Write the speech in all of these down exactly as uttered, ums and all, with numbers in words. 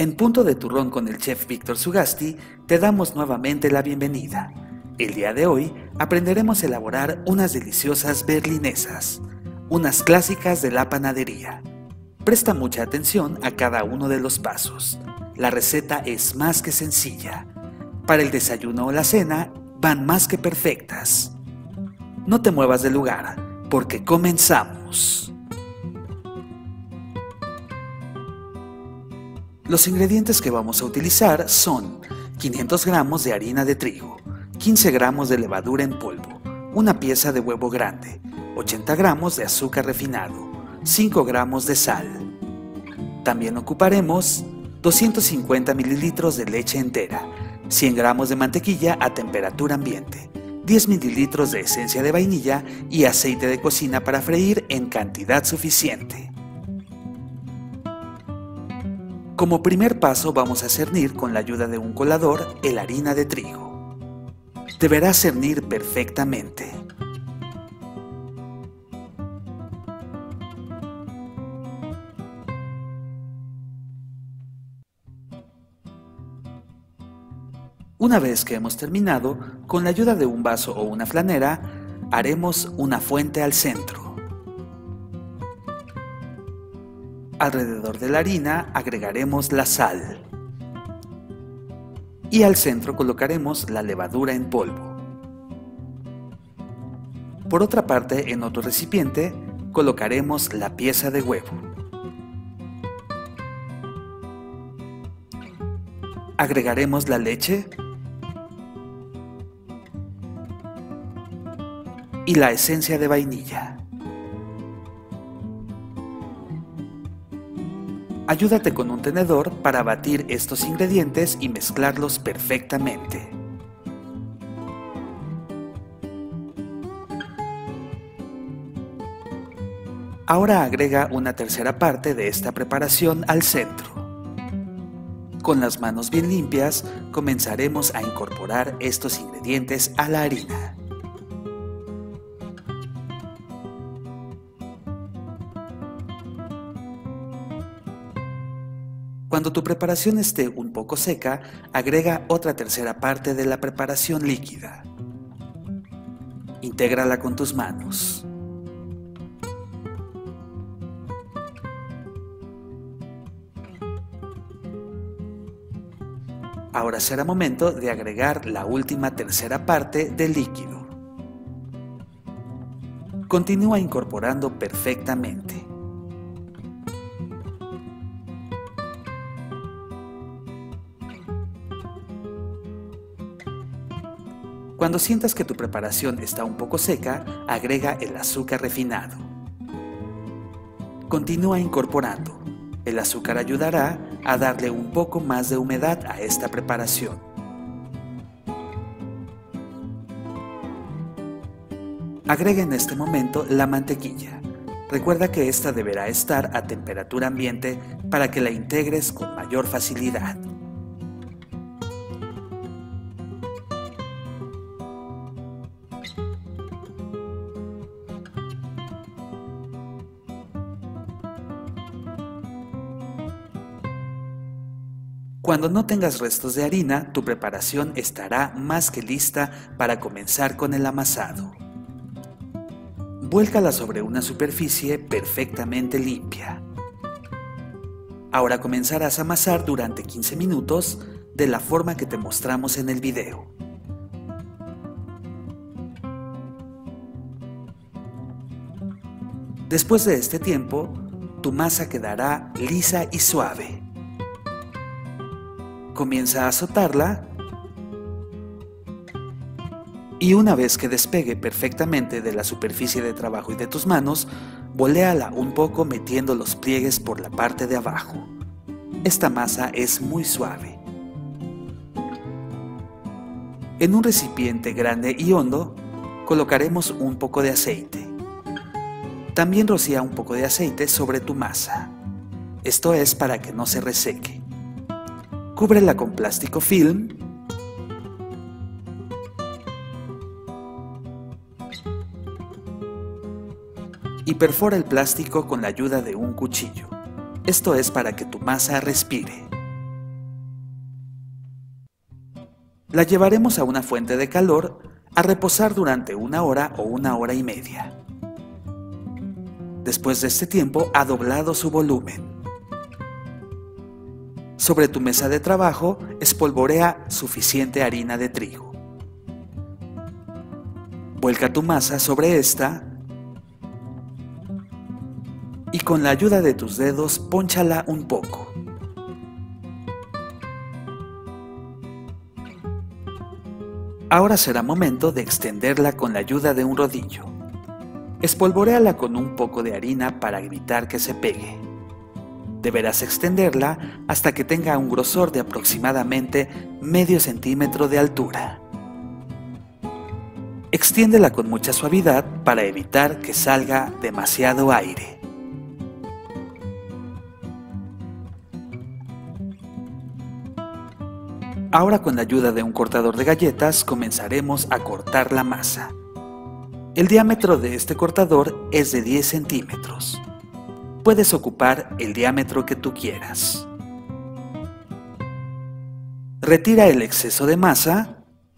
En Punto de Turrón con el chef Víctor Sugasti, te damos nuevamente la bienvenida. El día de hoy aprenderemos a elaborar unas deliciosas berlinesas, unas clásicas de la panadería. Presta mucha atención a cada uno de los pasos. La receta es más que sencilla. Para el desayuno o la cena, van más que perfectas. No te muevas del lugar, porque comenzamos. Los ingredientes que vamos a utilizar son quinientos gramos de harina de trigo, quince gramos de levadura en polvo, una pieza de huevo grande, ochenta gramos de azúcar refinado, cinco gramos de sal. También ocuparemos doscientos cincuenta mililitros de leche entera, cien gramos de mantequilla a temperatura ambiente, diez mililitros de esencia de vainilla y aceite de cocina para freír en cantidad suficiente. Como primer paso vamos a cernir con la ayuda de un colador el harina de trigo. Deberá cernir perfectamente. Una vez que hemos terminado, con la ayuda de un vaso o una flanera, haremos una fuente al centro. Alrededor de la harina agregaremos la sal y al centro colocaremos la levadura en polvo. Por otra parte, en otro recipiente colocaremos la pieza de huevo. Agregaremos la leche y la esencia de vainilla. Ayúdate con un tenedor para batir estos ingredientes y mezclarlos perfectamente. Ahora agrega una tercera parte de esta preparación al centro. Con las manos bien limpias, comenzaremos a incorporar estos ingredientes a la harina. Cuando tu preparación esté un poco seca, agrega otra tercera parte de la preparación líquida. Intégrala con tus manos. Ahora será momento de agregar la última tercera parte del líquido. Continúa incorporando perfectamente. Cuando sientas que tu preparación está un poco seca, agrega el azúcar refinado. Continúa incorporando. El azúcar ayudará a darle un poco más de humedad a esta preparación. Agrega en este momento la mantequilla. Recuerda que esta deberá estar a temperatura ambiente para que la integres con mayor facilidad. Cuando no tengas restos de harina, tu preparación estará más que lista para comenzar con el amasado. Vuélcala sobre una superficie perfectamente limpia. Ahora comenzarás a amasar durante quince minutos de la forma que te mostramos en el video. Después de este tiempo, tu masa quedará lisa y suave. Comienza a azotarla y una vez que despegue perfectamente de la superficie de trabajo y de tus manos, voléala un poco metiendo los pliegues por la parte de abajo. Esta masa es muy suave. En un recipiente grande y hondo colocaremos un poco de aceite. También rocía un poco de aceite sobre tu masa. Esto es para que no se reseque. Cúbrela con plástico film y perfora el plástico con la ayuda de un cuchillo. Esto es para que tu masa respire. La llevaremos a una fuente de calor a reposar durante una hora o una hora y media. Después de este tiempo ha doblado su volumen. Sobre tu mesa de trabajo espolvorea suficiente harina de trigo. Vuelca tu masa sobre esta y con la ayuda de tus dedos pónchala un poco. Ahora será momento de extenderla con la ayuda de un rodillo. Espolvoréala con un poco de harina para evitar que se pegue. Deberás extenderla hasta que tenga un grosor de aproximadamente medio centímetro de altura. Extiéndela con mucha suavidad para evitar que salga demasiado aire. Ahora con la ayuda de un cortador de galletas comenzaremos a cortar la masa. El diámetro de este cortador es de diez centímetros. Puedes ocupar el diámetro que tú quieras. Retira el exceso de masa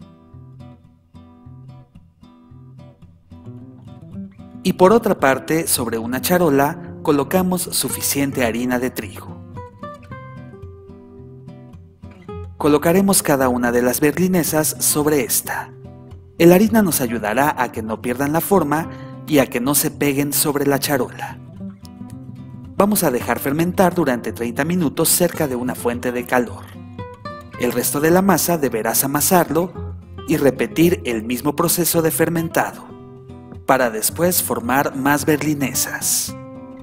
y por otra parte, sobre una charola colocamos suficiente harina de trigo. Colocaremos cada una de las berlinesas sobre esta. El harina nos ayudará a que no pierdan la forma y a que no se peguen sobre la charola. Vamos a dejar fermentar durante treinta minutos cerca de una fuente de calor. El resto de la masa deberás amasarlo y repetir el mismo proceso de fermentado, para después formar más berlinesas.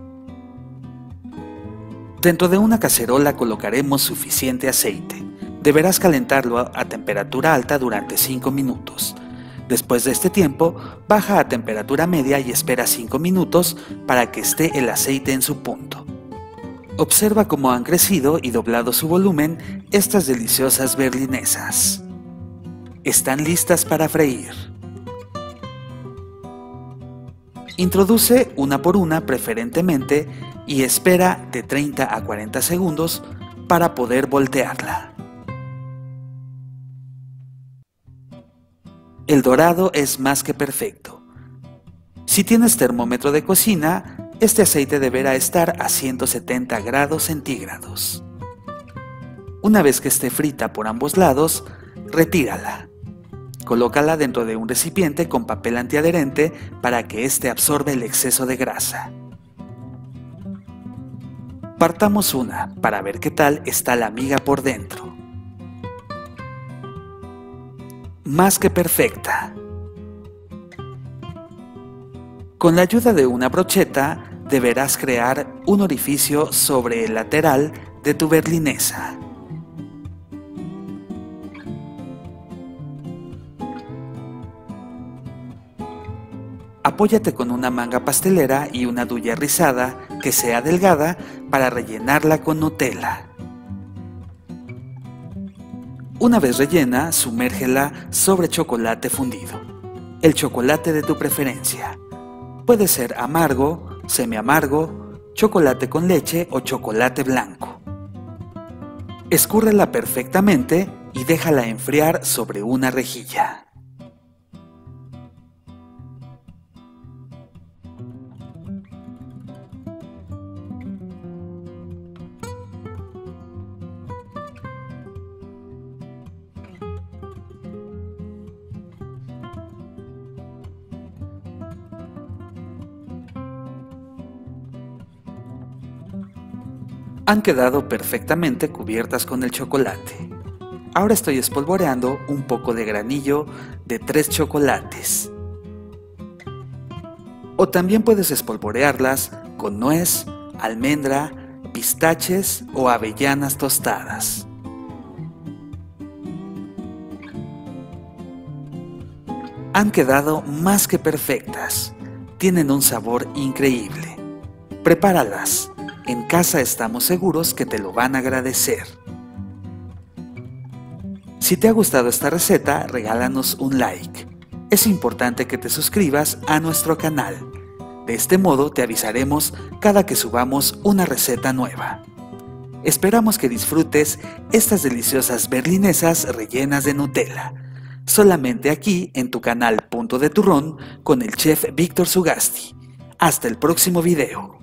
Dentro de una cacerola colocaremos suficiente aceite. Deberás calentarlo a temperatura alta durante cinco minutos. Después de este tiempo, baja a temperatura media y espera cinco minutos para que esté el aceite en su punto. Observa cómo han crecido y doblado su volumen estas deliciosas berlinesas. Están listas para freír. Introduce una por una preferentemente y espera de treinta a cuarenta segundos para poder voltearla. El dorado es más que perfecto. Si tienes termómetro de cocina, este aceite deberá estar a ciento setenta grados centígrados. Una vez que esté frita por ambos lados, retírala. Colócala dentro de un recipiente con papel antiadherente para que éste absorba el exceso de grasa. Partamos una para ver qué tal está la miga por dentro. Más que perfecta. Con la ayuda de una brocheta deberás crear un orificio sobre el lateral de tu berlinesa. Apóyate con una manga pastelera y una duya rizada que sea delgada para rellenarla con Nutella. Una vez rellena, sumérgela sobre chocolate fundido, el chocolate de tu preferencia. Puede ser amargo, semiamargo, chocolate con leche o chocolate blanco. Escúrrela perfectamente y déjala enfriar sobre una rejilla. Han quedado perfectamente cubiertas con el chocolate. Ahora estoy espolvoreando un poco de granillo de tres chocolates. O también puedes espolvorearlas con nuez, almendra, pistaches o avellanas tostadas. Han quedado más que perfectas. Tienen un sabor increíble. Prepáralas. En casa estamos seguros que te lo van a agradecer. Si te ha gustado esta receta, regálanos un like. Es importante que te suscribas a nuestro canal. De este modo te avisaremos cada que subamos una receta nueva. Esperamos que disfrutes estas deliciosas berlinesas rellenas de Nutella. Solamente aquí en tu canal Punto de Turrón con el chef Víctor Sugasti. Hasta el próximo video.